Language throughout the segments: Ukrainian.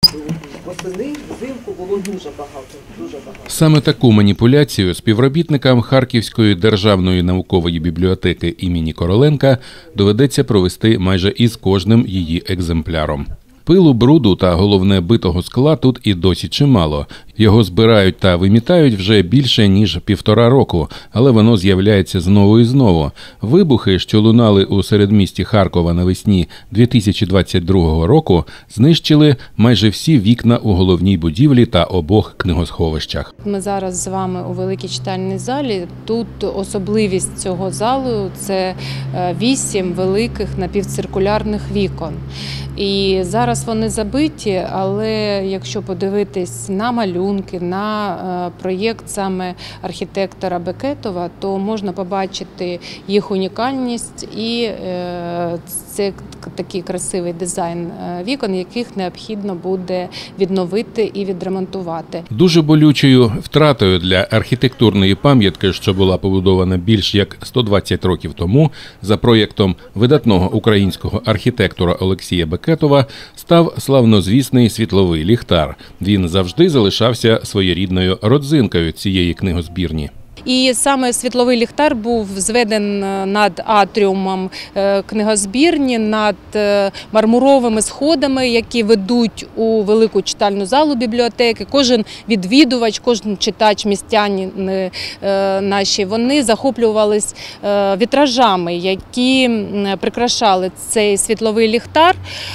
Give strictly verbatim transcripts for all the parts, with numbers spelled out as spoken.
восени, взимку було дуже багато, дуже багато. Саме таку маніпуляцію співробітникам Харківської державної наукової бібліотеки імені Короленка доведеться провести майже із кожним її екземпляром. Пилу, бруду та, головне, битого скла тут і досі чимало. Його збирають та вимітають вже більше, ніж півтора року, але воно з'являється знову і знову. Вибухи, що лунали у середмісті Харкова навесні дві тисячі двадцять другого року, знищили майже всі вікна у головній будівлі та обох книгосховищах. Ми зараз з вами у великій читальній залі. Тут особливість цього залу – це вісім великих напівциркулярних вікон. І зараз вони забиті, але якщо подивитись на малюнки, на проєкт саме архітектора Бекетова, то можна побачити їх унікальність і це такий красивий дизайн вікон, яких необхідно буде відновити і відремонтувати. Дуже болючою втратою для архітектурної пам'ятки, що була побудована більш як сто двадцять років тому, за проєктом видатного українського архітектора Олексія Бекетова, став славнозвісний світловий ліхтар. Він завжди залишався своєрідною родзинкою цієї книгозбірні. І саме світловий ліхтар був зведен над атріумом книгозбірні, над мармуровими сходами, які ведуть у велику читальну залу бібліотеки. Кожен відвідувач, кожен читач, містяни наші, вони захоплювались вітражами, які прикрашали цей світловий ліхтар.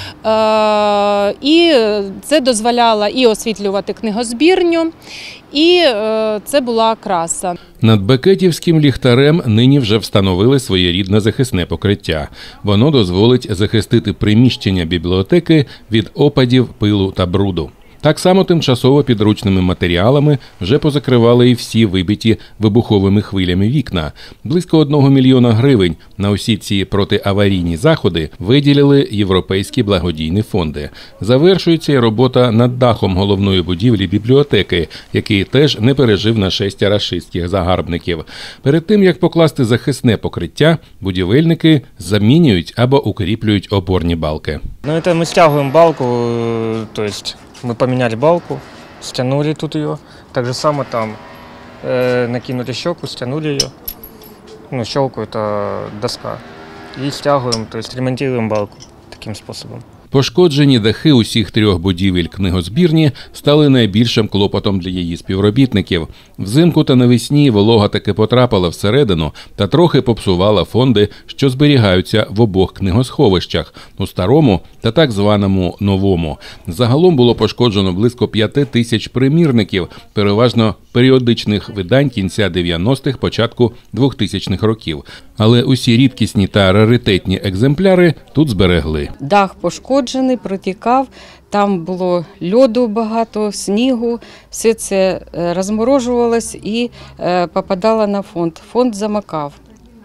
І це дозволяло і освітлювати книгозбірню, і це була краса. Над бекетівським ліхтарем нині вже встановили своєрідне захисне покриття. Воно дозволить захистити приміщення бібліотеки від опадів, пилу та бруду. Так само тимчасово підручними матеріалами вже позакривали і всі вибиті вибуховими хвилями вікна. Близько одного мільйона гривень на усі ці протиаварійні заходи виділили європейські благодійні фонди. Завершується й робота над дахом головної будівлі бібліотеки, який теж не пережив нашестя рашистських загарбників. Перед тим, як покласти захисне покриття, будівельники замінюють або укріплюють опорні балки. Ну, це ми стягуємо балку, то есть мы поменяли балку, стянули тут ее. Так же само там э, накинули щелку, стянули ее. Ну, щелку это доска. И стягиваем, то есть ремонтируем балку таким способом. Пошкоджені дахи усіх трьох будівель книгозбірні стали найбільшим клопотом для її співробітників. Взимку та навесні волога таки потрапила всередину та трохи попсувала фонди, що зберігаються в обох книгосховищах – у старому та так званому новому. Загалом було пошкоджено близько п'яти тисяч примірників, переважно періодичних видань кінця дев'яностих, початку двохтисячних років. Але усі рідкісні та раритетні екземпляри тут зберегли. Дах пошкоджений, протікав, там було льоду багато, снігу, все це розморожувалось і попадало на фонд. Фонд замокав.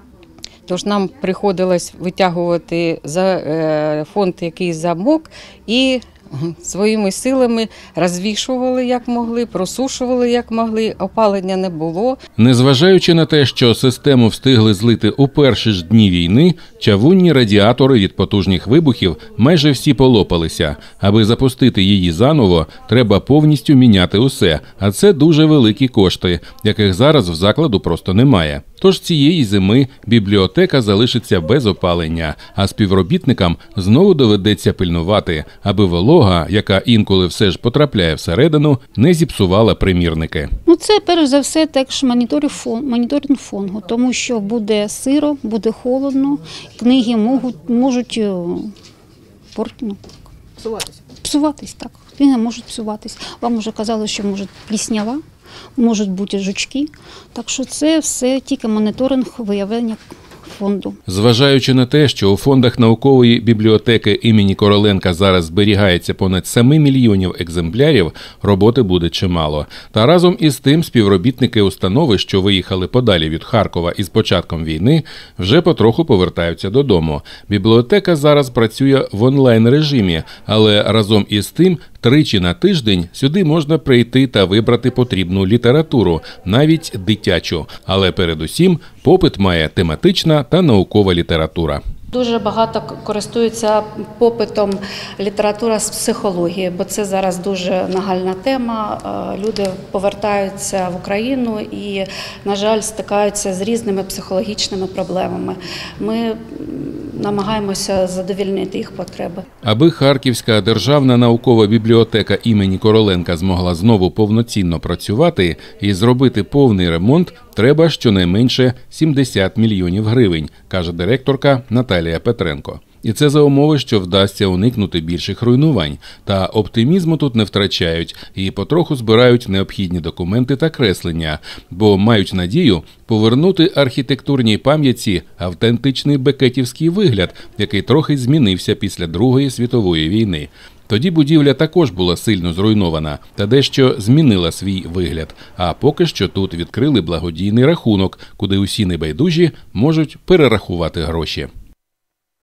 Тож нам приходилось витягувати фонд, який замок, і своїми силами розвішували, як могли, просушували, як могли, опалення не було. Незважаючи на те, що систему встигли злити у перші ж дні війни, чавунні радіатори від потужних вибухів майже всі полопалися. Аби запустити її заново, треба повністю міняти усе, а це дуже великі кошти, яких зараз в закладу просто немає. Тож цієї зими бібліотека залишиться без опалення, а співробітникам знову доведеться пильнувати, аби волога, яка інколи все ж потрапляє всередину, не зіпсувала примірники. Ну, це, перш за все, також моніторинг, фон, моніторинг фону, тому що буде сиро, буде холодно, книги можуть, можуть порт, ну, Псуватися. Псуватись, так. Книги можуть псуватись. Вам вже казали, що може пліснява, можуть бути жучки. Так що це все тільки моніторинг виявлення фонду. Зважаючи на те, що у фондах наукової бібліотеки імені Короленка зараз зберігається понад сім мільйонів екземплярів, роботи буде чимало. Та разом із тим співробітники установи, що виїхали подалі від Харкова із початком війни, вже потроху повертаються додому. Бібліотека зараз працює в онлайн-режимі, але разом із тим тричі на тиждень сюди можна прийти та вибрати потрібну літературу, навіть дитячу. Але передусім попит має тематична та наукова література. Дуже багато користуються попитом література з психології, бо це зараз дуже нагальна тема. Люди повертаються в Україну і, на жаль, стикаються з різними психологічними проблемами. Ми намагаємося задовольнити їх потреби. Аби Харківська державна наукова бібліотека імені Короленка змогла знову повноцінно працювати і зробити повний ремонт, треба щонайменше сімдесят мільйонів гривень, каже директорка Наталія Петренко. І це за умови, що вдасться уникнути більших руйнувань. Та оптимізму тут не втрачають і потроху збирають необхідні документи та креслення, бо мають надію повернути архітектурній пам'ятці автентичний бекетівський вигляд, який трохи змінився після Другої світової війни. Тоді будівля також була сильно зруйнована та дещо змінила свій вигляд. А поки що тут відкрили благодійний рахунок, куди усі небайдужі можуть перерахувати гроші.